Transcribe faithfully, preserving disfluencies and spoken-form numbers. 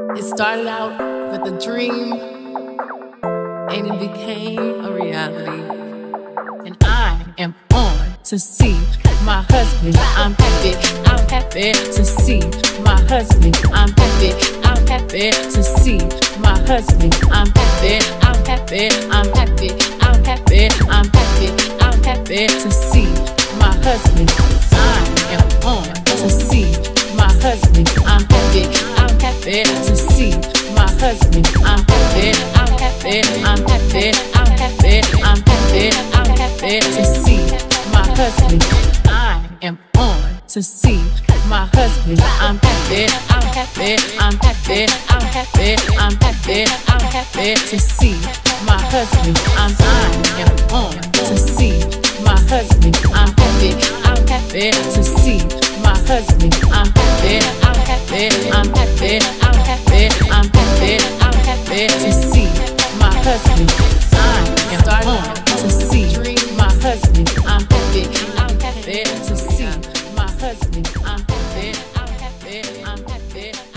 It started out with a dream and it became a reality. And I am on to see my husband. I'm happy, I'm happy to see my husband. I'm happy, I'm happy to see my husband. I'm happy, I'm happy, I'm happy, I'm happy, I'm happy, I'm happy to see my husband. I am on to see my husband. I'm happy, I'm happy to see my husband. I'm happy, I'm happy, I'm happy, I'm happy, I'm happy, I'm happy to see my husband. I am on to see my husband. I'm happy, I'm happy, I'm happy, I'm happy, I'm happy, I'm happy to see my husband. I'm I am on to see my husband. I'm happy, I'm happy to see my husband. I'm happy, I'm happy, I'm happy, I'm happy, I'm happy, I'm happy to see my husband. I am on to see my husband. I'm happy, I'm happy to see my husband. I'm happy, I'm happy, I'm happy.